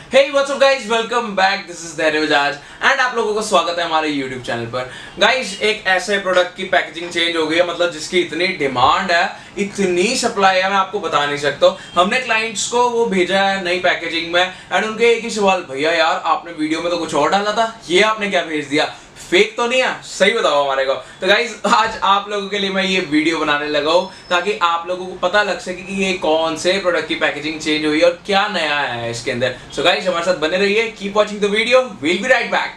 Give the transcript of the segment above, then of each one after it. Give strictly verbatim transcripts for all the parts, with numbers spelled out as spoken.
Hey what's up guys, welcome back. This is Dymatize and आप लोगों को स्वागत है हमारे YouTube चैनल पर। गाइस एक ऐसे प्रोडक्ट की पैकेजिंग चेंज हो गई है, मतलब जिसकी इतनी डिमांड है, इतनी सप्लाई है, मैं आपको बता नहीं सकता। हमने क्लाइंट्स को वो भेजा है नई पैकेजिंग में एंड उनके एक ही सवाल, भैया यार आपने वीडियो में तो कुछ और डाला था, ये आपने क्या भेज दिया, फेक तो नहीं है, सही बताओ हमारे को। तो गाइज आज आप लोगों के लिए मैं ये वीडियो बनाने लगा हूँ ताकि आप लोगों को पता लग सके कि ये कौन से प्रोडक्ट की पैकेजिंग चेंज हुई और क्या नया है इसके अंदर। सो गाइज हमारे साथ बने रहिए, keep watching the video, we'll be right back.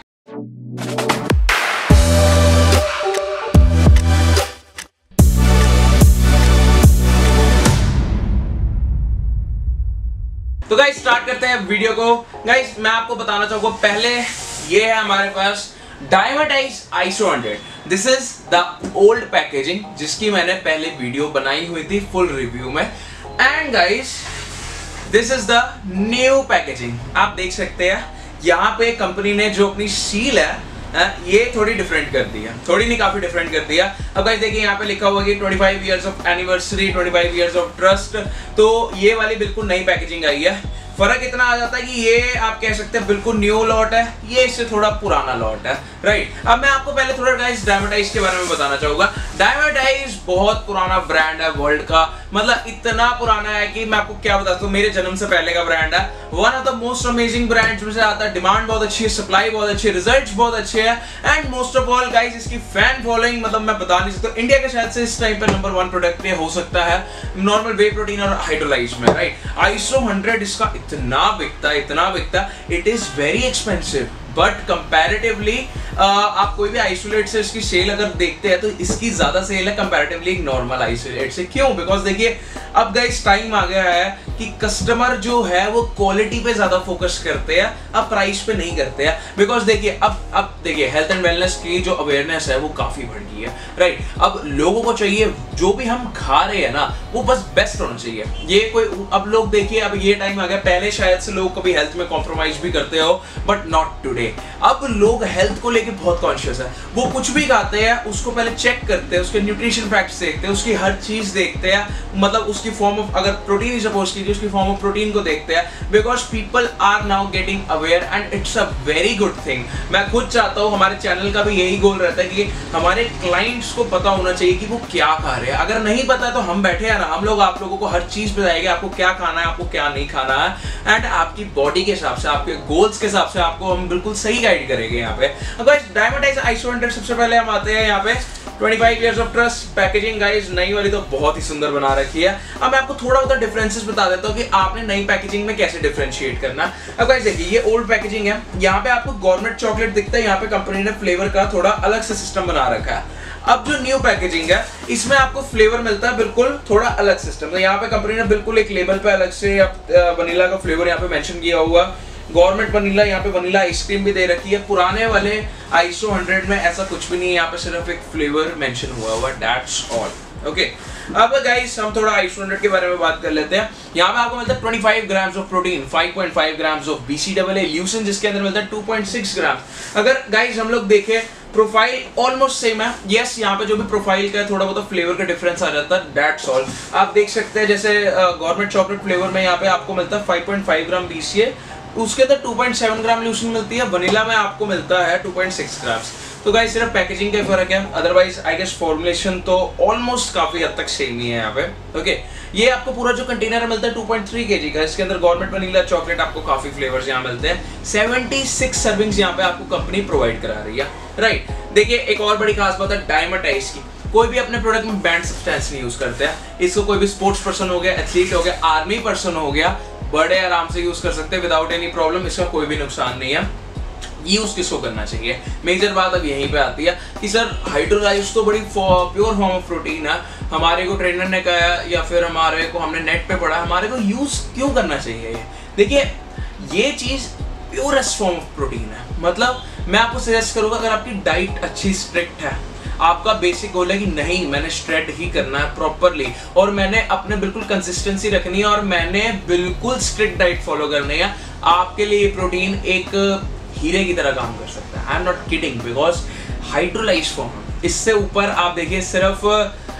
तो गाइज स्टार्ट करते हैं वीडियो को। गाइज मैं आपको बताना चाहूंगा, पहले ये है हमारे पास Dymatize I S O hundred. This is the old packaging जिसकी मैंने पहले वीडियो बनाई हुई थी फुल रिव्यू में। And guys this is the new packaging. आप देख सकते हैं यहाँ पे कंपनी ने जो अपनी सील है ये थोड़ी डिफरेंट कर दी है, थोड़ी नहीं काफी डिफरेंट कर दिया। अब गाइस देखिए यहाँ पे लिखा हुआ कि पच्चीस इयर्स ऑफ एनिवर्सरी, पच्चीस इयर्स ऑफ ट्रस्ट। तो ये वाली बिल्कुल नई पैकेजिंग आई है। फर्क इतना आ जाता है कि ये आप कह सकते हैं बिल्कुल न्यू लॉट है, ये इससे थोड़ा पुराना लॉट है, राइट। अब मैं आपको पहले थोड़ा गाइस Dymatize के बारे में बताना चाहूंगा। Dymatize बहुत पुराना ब्रांड है वर्ल्ड का, मतलब इतना पुराना है कि मैं आपको क्या बताता हूँ, मेरे जन्म से पहले का ब्रांड है। One of the most amazing brands में से आता है। डिमांड बहुत अच्छी है, सप्लाई बहुत अच्छी है, रिजल्ट्स बहुत अच्छे हैं and most of all guys इसकी फैन फॉलोइंग मतलब मैं बता नहीं सकता। इंडिया के शायद से इस टाइम पे नंबर वन प्रोडक्ट ये हो सकता है नॉर्मल वे प्रोटीन और हाइड्रोलाइज में, right. I S O hundred इसका इतना बिकता इतना बिकता it is very expensive, but comparatively आप कोई भी आइसोलेट से इसकी सेल अगर देखते हैं तो इसकी ज्यादा सेल है कंपैरेटिवली नॉर्मल आइसोलेट से। क्यों? बिकॉज देखिए अब गाइस टाइम आ गया है कि कस्टमर जो है वो क्वालिटी पे ज्यादा फोकस करते हैं, अब प्राइस पे नहीं करते हैं। बिकॉज देखिए अब अब देखिए हेल्थ एंड वेलनेस की जो अवेयरनेस है वो काफी बढ़ गई है, राइट। अब लोगों को चाहिए जो भी हम खा रहे हैं ना वो बस बेस्ट होना चाहिए। ये कोई अब लोग देखिए अब ये टाइम आ गया, पहले शायद से लोग कभी हेल्थ में कॉम्प्रोमाइज भी करते हो बट नॉट टुडे। अब लोग हेल्थ को लेके बहुत कॉन्शियस है, वो कुछ भी खाते हैं उसको पहले चेक करते हैं, उसके न्यूट्रिशन फैक्ट्स देखते हैं, उसकी हर चीज देखते हैं, मतलब उसकी फॉर्म ऑफ अगर प्रोटीन ही सपोज कीजिए उसकी फॉर्म ऑफ प्रोटीन को देखते हैं। Because people are now getting aware and it's a very good thing. मैं खुद चाहता हूँ, हमारे चैनल का भी यही गोल रहता है कि हमारे क्लाइंट्स को पता होना चाहिए कि वो क्या खा रहे हैं। अगर नहीं पता है तो हम बैठे हैं ना, हम लोग आप लोगों को हर चीज बताएंगे, आपको क्या खाना है, आपको क्या नहीं खाना है एंड आपकी बॉडी के हिसाब से, आपके गोल्स के हिसाब से आपको हम बिल्कुल सही गाइड करेंगे यहाँ पे। अब Dymatize I S O hundred सबसे पहले हम आते हैं यहाँ पे पच्चीस years of trust packaging. Guys नई वाली तो बहुत ही सुंदर बना रखी है। अब मैं आपको थोड़ा बहुत डिफरेंसेस बता देता हूँ कि आपने नई पैकेजिंग में कैसे डिफरेंशिएट करना। अब गाइस देखिए ये ओल्ड पैकेजिंग है, यहाँ पे आपको गवर्नमेंट चॉकलेट दिखता है, यहाँ पे कंपनी ने फ्लेवर का थोड़ा अलग से सिस्टम बना रखा है। अब जो न्यू पैकेजिंग है इसमें आपको फ्लेवर मिलता है बिल्कुल थोड़ा अलग सिस्टम। तो यहाँ पे कंपनी ने बिल्कुल एक लेबल पे अलग से वनीला का फ्लेवर यहाँ पे मेंशन किया हुआ, गवर्नमेंट वनीला, यहाँ पे वनीला आइसक्रीम भी दे रखी है। पुराने वाले आई एस ओ हंड्रेड में ऐसा कुछ भी नहीं है, यहाँ पे सिर्फ एक फ्लेवर मेंशन हुआ हुआ, दैट्स ऑल, ओके। अब गाइस हम थोड़ा आई एस ओ हंड्रेड के बारे में बात कर लेते हैं। यहाँ पे आपको मिलता है पच्चीस ग्राम्स ऑफ प्रोटीन, पाँच पॉइंट पाँच grams of B C double A leucine जिसके अंदर मिलता है दो पॉइंट छह ग्राम। अगर गाइस हम लोग देखें प्रोफाइल ऑलमोस्ट सेम है, यस यहाँ पे जो भी प्रोफाइल का है थोड़ा बहुत फ्लेवर का डिफरेंस आ जाता है, दैट्स ऑल। आप देख सकते हैं जैसे गवर्नमेंट चॉकलेट फ्लेवर में यहाँ पे आपको मिलता है पाँच पॉइंट पाँच ग्राम बी सी ए, उसके अंदर दो पॉइंट सात ग्राम ल्यूसिन मिलती है, वनीला में आपको मिलता है दो पॉइंट छह ग्राम। तो गाइस सिर्फ पैकेजिंग का फर्क है, अदरवाइज आई गेस फॉर्मुलेशन तो ऑलमोस्ट काफी हद तक सेम ही है यहाँ पे, ओके। ये आपको पूरा जो कंटेनर मिलता है दो पॉइंट तीन केजी का, इसके अंदर गवर्नमेंट वनीला चॉकलेट आपको काफी फ्लेवर्स यहाँ मिलते हैं। छिहत्तर सर्विंग्स यहाँ पे आपको कंपनी प्रोवाइड करा रही है, राइट। देखिए एक और बड़ी खास बात है Dymatize की, कोई भी अपने प्रोडक्ट में बैंड सब्सटेंस नहीं यूज करते हैं। इसको कोई भी स्पोर्ट्स पर्सन हो गया, एथलीट हो गया, आर्मी पर्सन हो गया, बड़े आराम से यूज कर सकते हैं विदाउट एनी प्रॉब्लम, इसका कोई भी नुकसान नहीं है। यूज किसको करना चाहिए, मेजर बात अब यहीं पे आती है कि सर हाइड्रोलाइज तो बड़ी प्योर फॉर्म ऑफ प्रोटीन है, हमारे को ट्रेनर ने कहा या फिर हमारे को हमने नेट पे पढ़ा, हमारे को यूज क्यों करना चाहिए ये। देखिए ये चीज प्योरेस्ट फॉर्म ऑफ प्रोटीन है, मतलब मैं आपको सजेस्ट करूंगा अगर आपकी डाइट अच्छी स्ट्रिक्ट है, आपका बेसिक गोल है कि नहीं मैंने स्ट्रेट ही करना है प्रॉपरली और मैंने अपने बिल्कुल कंसिस्टेंसी रखनी है और मैंने बिल्कुल स्ट्रिक्ट डाइट फॉलो करनी है, आपके लिए ये प्रोटीन एक हीरे की तरह काम कर सकता है। I am not kidding, because hydrolyse form, इससे ऊपर आप देखिए सिर्फ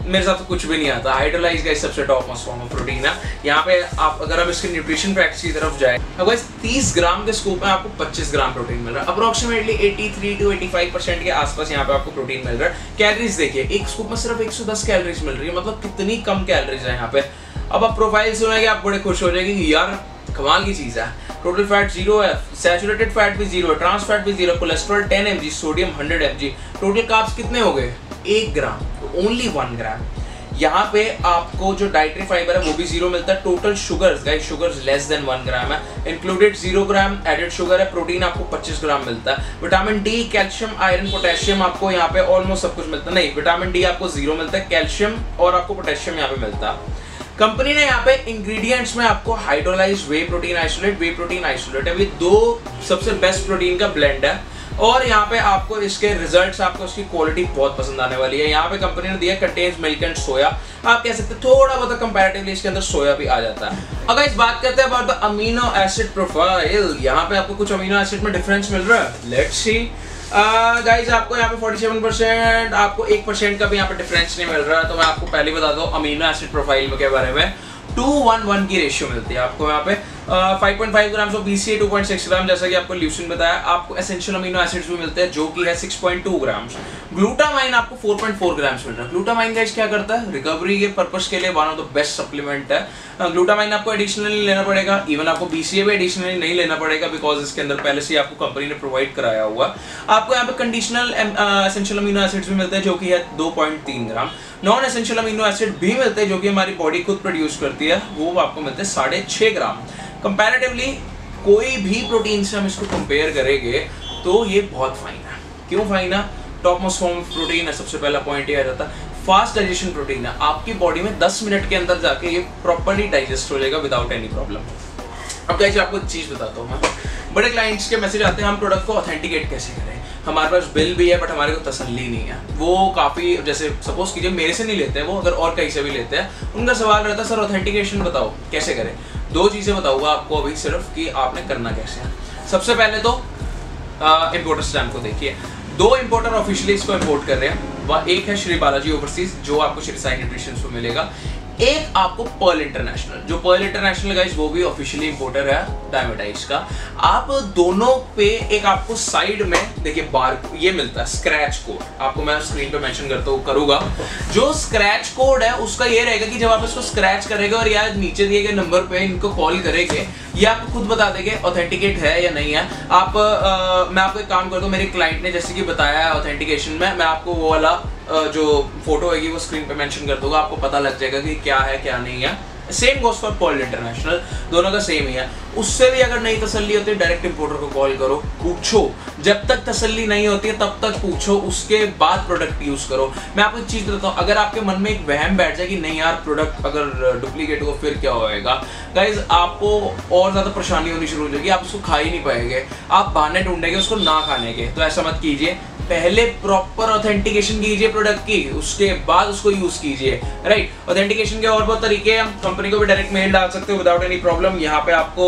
मेरे हिसाब से कुछ भी नहीं आता। हाइड्रोलाइज गाइस सबसे top most form of protein है। यहाँ पे आप अगर अब इसके न्यूट्रिशन फैक्ट्स की तरफ जाए, अब गाइस तीस ग्राम के स्कूप में आपको पच्चीस ग्राम प्रोटीन मिल रहा है, अप्रोक्सीमेटली तिरासी टू पचासी परसेंट के आसपास यहाँ पे आपको प्रोटीन मिल रहा है। कैलोरीज देखिए, एक स्कूप में सिर्फ एक सौ दस कैलोरीज मिल रही है, मतलब कितनी कम कैलोरीज है यहाँ पे। अब आप प्रोफाइल सुनेंगे आप बड़े खुश हो जाएंगे कि यार कमाल की चीज है। टोटल फैट जीरो है, सैचुरेटेड फैट भी जीरो है, ट्रांस फैट भी zero, cholesterol ten M G, sodium hundred M G, total carbs कितने हो गए एक ग्राम, ओनली वन ग्राम। यहाँ पे आपको जो डाइटरी फाइबर है वो भी जीरो मिलता है। Total sugars guys, sugars less than one gram है, included zero gram added sugar है। प्रोटीन आपको पच्चीस ग्राम मिलता है। Vitamin D, calcium, iron, potassium आपको यहाँ पे ऑलमोस्ट सब कुछ मिलता है। नहीं, विटामिन डी आपको जीरो मिलता है, कैल्शियम और आपको पोटेशियम यहाँ पे मिलता है। कंपनी ने यहाँ पे इंग्रेडिएंट्स में आपको hydrolysed whey protein isolate, whey protein isolate है, ये दो सबसे बेस्ट प्रोटीन का ब्लेंड है। और यहाँ पे आपको इसके रिजल्ट्स, आपको इसकी क्वालिटी बहुत पसंद आने वाली है। यहाँ पे कंपनी ने दिया कंटेन्स मिल्क एंड सोया, आप कह सकते हैं थोड़ा बहुत कंपैरेटिवली इसके अंदर सोया भी आ जाता है। अगर इस बात करते हैं about the amino acid profile, यहाँ पे आपको कुछ अमीनो एसिड में डिफरेंस मिल रहा है। लेट्स सी गाइस, आपको यहाँ पे सैंतालीस परसेंट, आपको एक परसेंट का भी यहाँ पे डिफरेंस नहीं मिल रहा है। तो मैं आपको पहले बता दूं अमीनो एसिड प्रोफाइल के बारे में, टू वन वन की रेशियो मिलती है आपको यहाँ पे। Five point five gram of BCA, two point six gram, जैसा कि आपको ल्यूसिन बताया। आपको एसेंशियल अमीनो एसिड्स भी मिलते हैं जो कि है six point two gram. Glutamine आपको फोर पॉइंट फोर ग्राम मिल रहा है। ग्लूटामाइन गाइस क्या करता है, रिकवरी के पर्पस के लिए one of the best supplement है। ग्लूटामाइन आपको एडिशनली लेना पड़ेगा, इवन आपको बीसीए भी एडिशनली नहीं लेना पड़ेगा, बिकॉज इसके अंदर पहले से आपको कंपनी ने प्रोवाइड कराया हुआ। आपको यहाँ पे कंडीशनल एसेंशियल अमीनो एसिड्स भी मिलते हैं जो कि है दो पॉइंट तीन gram. Non essential amino acid भी मिलते हैं जो कि हमारी बॉडी खुद प्रोड्यूस करती है, वो आपको मिलते हैं साढ़े छः ग्राम। कंपैरेटिवली कोई भी प्रोटीन से हम इसको कंपेयर करेंगे तो ये बहुत फाइन है। क्यों फाइन है? Top most form of protein है, सबसे पहला पॉइंट ये आ जाता है। फास्ट डाइजेशन प्रोटीन है, आपकी बॉडी में दस मिनट के अंदर जाके ये प्रॉपर्ली डाइजेस्ट हो जाएगा विदाउट एनी प्रॉब्लम। अब गाइस आपको एक चीज बताता हूँ मैं, बड़े क्लाइंट्स के मैसेज आते हैं हम प्रोडक्ट को ऑथेंटिकेट कैसे करें। हमारे पास बिल भी है बट हमारे को तसल्ली नहीं है। वो काफ़ी, जैसे सपोज कीजिए मेरे से नहीं लेते हैं वो, अगर और कहीं से भी लेते हैं, उनका सवाल रहता है सर ऑथेंटिकेशन बताओ कैसे करें। दो चीज़ें बताऊंगा आपको अभी सिर्फ कि आपने करना कैसे है। सबसे पहले तो इम्पोर्टर स्टैम्प को देखिए, दो इम्पोर्टर ऑफिशियली इसको इम्पोर्ट कर रहे हैं। वह एक है श्री बालाजी ओवरसीज जो आपको श्री साई न्यूट्रिशन को मिलेगा, एक आपको पर्ल इंटरनेशनल, जो पर्ल इंटरनेशनल गाइस वो भी ऑफिशियली इंपोर्टर है डायमेटाइज का। आप दोनों पे एक आपको साइड में देखिए बार ये मिलता है स्क्रैच कोड, आपको मैं स्क्रीन पे मेंशन करता हूँ करूंगा। जो स्क्रैच कोड है उसका ये रहेगा कि जब आप इसको स्क्रैच करेंगे और या नीचे दिए गए नंबर पे इनको कॉल करेंगे, ये आपको खुद बता देंगे ऑथेंटिकेट है या नहीं है। आप आ, मैं आपको एक काम कर दूं, मेरे क्लाइंट ने जैसे कि बताया है ऑथेंटिकेशन में, मैं आपको वो वाला जो फोटो होगी वो स्क्रीन पे मेंशन कर दूंगा, आपको पता लग जाएगा कि क्या है क्या नहीं है। Same goes for Pearl International, दोनों का सेम ही है। उससे भी अगर नहीं तसल्ली होती डायरेक्ट इंपोर्टर को कॉल करो, पूछो, जब तक तसल्ली नहीं होती है तब तक पूछो, उसके बाद प्रोडक्ट यूज करो। मैं आपको एक चीज बताता हूँ, अगर आपके मन में एक वहम बैठ जाए कि नहीं यार प्रोडक्ट अगर डुप्लीकेट हो फिर क्या होएगा, गाइज आपको और ज्यादा परेशानी होनी शुरू हो जाएगी, आप उसको खा ही नहीं पाएंगे, आप बहाने ढूंढेंगे उसको ना खाने के। तो ऐसा मत कीजिए, पहले प्रॉपर ऑथेंटिकेशन कीजिए प्रोडक्ट की, उसके बाद उसको यूज कीजिए। राइट, ऑथेंटिकेशन के और बहुत तरीके हैं, कंपनी को भी डायरेक्ट मेल डाल सकते हो विदाउट एनी प्रॉब्लम। यहाँ पे आपको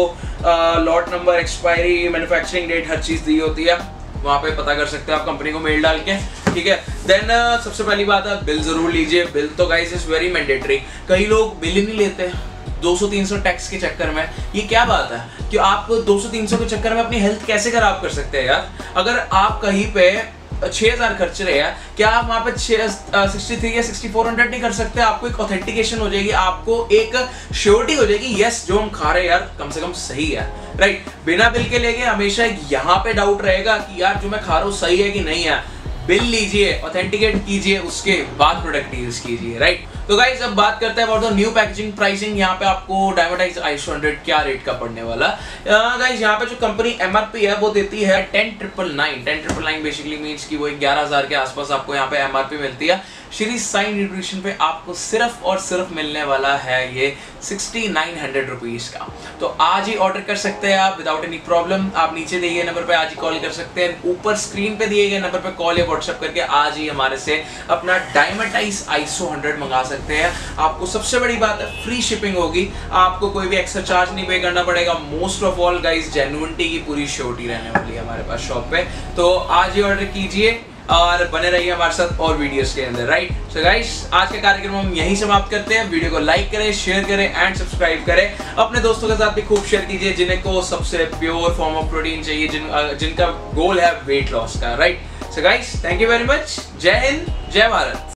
lot number, expiry, manufacturing date हर चीज दी होती है, वहाँ पे पता कर सकते हो आप कंपनी को मेल डाल के। ठीक है, देन uh, सबसे पहली बात है बिल जरूर लीजिए। बिल तो गाइस इज वेरी मैंडेटरी, कई लोग बिल ही नहीं लेते दो सौ तीन सौ टैक्स के चक्कर में। ये क्या बात है कि आप दो सौ तीन सौ के चक्कर में अपनी हेल्थ कैसे खराब कर सकते हैं यार। अगर आप कहीं पे छह हजार खर्च रहे हैं, क्या आप वहां पे सिक्सटी थ्री या सिक्सटी फोर हंड्रेड नहीं कर सकते? आपको एक ऑथेंटिकेशन हो जाएगी, आपको एक श्योरिटी हो जाएगी, यस जो हम खा रहे हैं यार कम से कम सही है। राइट, बिना बिल के लेके हमेशा यहाँ पे डाउट रहेगा कि यार जो मैं खा रहा हूँ सही है कि नहीं है। बिल लीजिए, ऑथेंटिकेट कीजिए, उसके बाद प्रोडक्ट यूज कीजिए। राइट, तो गाइस अब बात करते हैं about the new packaging pricing. यहाँ पे आपको डायमेटाइज आइसो हंड्रेड क्या रेट का पड़ने वाला है गाइस। यहाँ पे जो कंपनी एमआरपी है वो देती है ten triple nine. Ten triple nine basically means कि वो ग्यारह हजार के आसपास आपको यहाँ पे एमआरपी मिलती है। श्री साई न्यूट्रिशन पे आपको सिर्फ और सिर्फ मिलने वाला है ये सिक्सटी नाइन हंड्रेड रुपीज का। तो आज ही ऑर्डर कर सकते हैं आप विदाउट एनी प्रॉब्लम। आप नीचे दिए गए नंबर पे आज ही कॉल कर सकते हैं, ऊपर स्क्रीन पे दिए गए नंबर पे कॉल या व्हाट्सएप करके आज ही हमारे से अपना डायमेटाइज आइसो हंड्रेड मंगा सकते हैं। आपको सबसे बड़ी बात है फ्री शिपिंग होगी, आपको कोई भी एक्स्ट्रा चार्ज नहीं पे करना पड़ेगा। Most of all guys genuinity की पूरी श्योरिटी रहने वाली है हमारे पास शॉप पे। तो आज ही ऑर्डर कीजिए, और बने रहिए हमारे साथ और वीडियोस के अंदर, राइट। सो गाइस, आज का कार्यक्रम हम यहीं समाप्त करते हैं। वीडियो को लाइक करें, शेयर करें एंड सब्सक्राइब करें। अपने दोस्तों के साथ भी खूब शेयर कीजिए जिन्हें को सबसे प्योर फॉर्म ऑफ प्रोटीन चाहिए, जिन जिनका गोल है वेट लॉस का, right. So guys, thank you very much. जय हिंद, जय भारत।